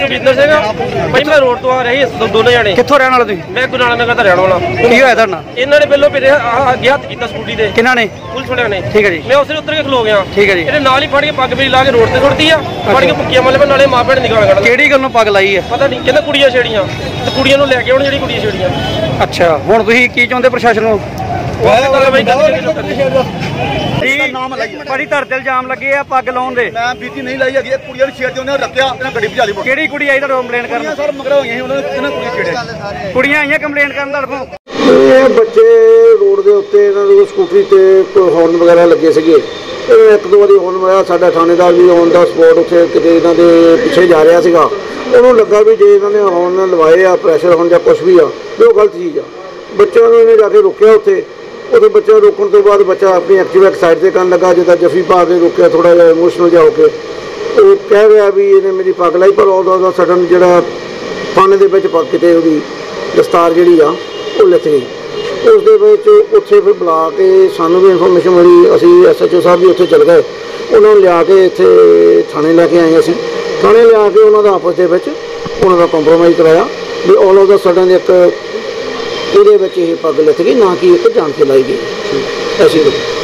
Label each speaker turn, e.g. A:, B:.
A: ਜਸਵਿੰਦਰ ਸਿੰਘ ਭਾਈ ਮੈਂ ਰੋਡ ਤੋਂ ਆ ਰਹੀ ਦੋਨੋਂ ਜਾਣੇ।
B: ਕਿੱਥੋਂ ਰਹਿਣ ਵਾਲੇ ਤੁਸੀਂ?
A: ਮੈਂ ਗੁਰੂ ਨਾਨਕ ਨਗਰ ਦਾ ਰਹਿਣ ਵਾਲਾ।
B: ਕੀ ਹੋਇਆ ਤੁਹਾਡਾ?
A: ਇਹਨਾਂ ਨੇ ਪਹਿਲੋਂ ਮੇਰੇ ਅੱਗੇ ਹੱਥ ਕੀਤਾ ਸਕੂਟੀ ਦੇ।
B: ਕਿਹਨਾਂ ਨੇ?
A: ਪੁਲਿਸ ਵਾਲਿਆਂ ਨੇ।
B: ਠੀਕ ਹੈ ਜੀ।
A: ਮੈਂ ਉਸੇ ਉੱਤਰ ਕੇ ਖਲੋ ਗਿਆ।
B: ਠੀਕ ਹੈ ਜੀ।
A: ਇਹਨੇ ਨਾਲ ਹੀ ਫੜ ਕੇ ਪੱਗ ਮੇਰੀ ਲਾ ਕੇ ਰੋਡ ਤੇ ਸੁੱਟਦੀ ਆ, ਫੜ ਕੇ ਪੁੱਕੀਆਂ ਮੱਲੇ ਨਾਲੇ ਮਾਂ ਭੈਣ ਨਿਕਾਲ ਕੱਢ।
B: ਕਿਹੜੀ ਗੱਲੋਂ ਪੱਗ ਲਾਈ ਹੈ?
A: ਪਤਾ ਨਹੀਂ, ਕਹਿੰਦਾ ਕੁੜੀਆਂ ਛੇੜੀਆਂ ਤੇ ਕੁੜੀਆਂ ਨੂੰ ਲੈ ਕੇ ਆਉਣ, ਜਿਹੜੀ ਕੁੜੀਆਂ ਛੇੜੀਆਂ।
B: ਅੱਛਾ, ਹੁਣ ਤੁਸੀਂ ਕੀ ਚਾਹੁੰਦੇ ਪ੍ਰਸ਼ਾਸਨ ਨੂੰ? ਬੜੀ ਧਰ ਤੇ ਇਲਜ਼ਾਮ ਲੱਗੇ ਆ ਪੱਗ ਲਾਉਣ ਦੇ।
C: ਮੈਂ ਬੀਤੀ ਨਹੀਂ ਲਾਈ ਹੈਗੀ, ਕੁੜੀਆਂ ਨੂੰ ਛੇੜਦੇ ਉਹਨੇ ਰੱਖਿਆ, ਇਹਨਾਂ ਗੱਡੀ ਭਜਾ ਲਈ।
B: ਕਿਹੜੀ ਕੁੜੀ ਆਈ ਤੁਹਾਡੇ ਕੰਪਲੇਂਟ ਕਰਨ?
C: ਸਰ ਮਗਰ ਹੋਈਆਂ ਸੀ, ਉਹਨਾਂ ਨੇ ਕੁੜੀਆਂ ਛੇੜਿਆ।
B: ਕੁੜੀਆਂ ਆਈਆਂ ਕੰਪਲੇਂਟ ਕਰਨ ਤੁਹਾਡੇ ਕੋਲ?
D: ਇਹ ਬੱਚੇ ਰੋਡ ਦੇ ਉੱਤੇ ਇਹਨਾਂ ਦੇ ਸਕੂਟਰੀ ਤੇ ਕੋਈ ਹੌਰਨ ਵਗੈਰਾ ਲੱਗੇ ਸੀਗੇ। ਇਹ ਇੱਕ ਦੋ ਵਾਰੀ ਹੌਰਨ ਮਾਰਿਆ। ਸਾਡਾ ਥਾਣੇਦਾਰ ਵੀ ਔਨ ਦਾ ਸਪੋਟ ਉੱਥੇ ਕਿਤੇ ਇਹਨਾਂ ਦੇ ਪਿੱਛੇ ਜਾ ਰਿਹਾ ਸੀਗਾ। ਉਹਨੂੰ ਲੱਗਾ ਵੀ ਜੇ ਇਹਨਾਂ ਨੇ ਹੌਰਨ ਲਵਾਏ ਆ, ਪ੍ਰੈਸ਼ਰ ਹੋਣ ਜਾਂ ਕੁਛ ਵੀ ਆ, ਵੀ ਉਹ ਗਲਤ ਚੀਜ਼ ਆ। ਬੱਚਿਆਂ ਨੂੰ ਇਹਨੇ ਜਾ ਕੇ ਰੋਕਿਆ ਉੱਥੇ ਬੱਚਾ ਰੋਕਣ ਤੋਂ ਬਾਅਦ ਬੱਚਾ ਆਪਣੀ ਐਕਟਿਵਾ ਇੱਕ ਸਾਈਡ ਤੇ ਕਰਨ ਲੱਗਾ, ਜਿੱਦਾਂ ਜੱਫੀ ਪਾ ਕੇ ਰੋਕਿਆ, ਥੋੜਾ ਜਿਹਾ ਇਮੋਸ਼ਨਲ ਜਿਹਾ ਹੋ ਕੇ। ਉਹ ਕਹਿ ਰਿਹਾ ਵੀ ਇਹਨੇ ਮੇਰੀ ਪੱਗ ਲਾਈ, ਪਰ ਉਹਦਾ ਸਡਨ ਜਿਹੜਾ ਫਨ ਦੇ ਵਿੱਚ ਪੱਗ ਕਿਤੇ ਉਹਦੀ ਦਸਤਾਰ ਜਿਹੜੀ ਆ ਉਹ ਲਿਥ ਗਈ। ਉਸ ਦੇ ਵਿੱਚ ਉੱਥੇ ਫਿਰ ਬੁਲਾ ਕੇ ਸਾਨੂੰ ਵੀ ਇਨਫੋਰਮੇਸ਼ਨ ਮਿਲੀ। ਅਸੀਂ SHO ਸਾਹਿਬ ਵੀ ਉੱਥੇ ਚਲ ਗਏ, ਉਹਨਾਂ ਨੂੰ ਲਿਆ ਕੇ ਇੱਥੇ ਥਾਣੇ ਲੈ ਕੇ ਆਏ। ਅਸੀਂ ਥਾਣੇ ਲਿਆ ਕੇ ਉਹਨਾਂ ਦਾ ਆਪਸ ਦੇ ਵਿੱਚ ਉਹਨਾਂ ਦਾ ਕੰਪਰੋਮਾਈਜ਼ ਕਰਾਇਆ ਵੀ ਆਲ ਆਫ ਦਾ ਸਡਨ ਇੱਕ ਇਹਦੇ ਵਿੱਚ ਇਹ ਪੱਗ ਲਿਥ ਗਈ, ਨਾ ਕਿ ਇੱਕ ਜਾਣ ਕੇ ਲਾਈ ਗਈ। ਅਸੀਂ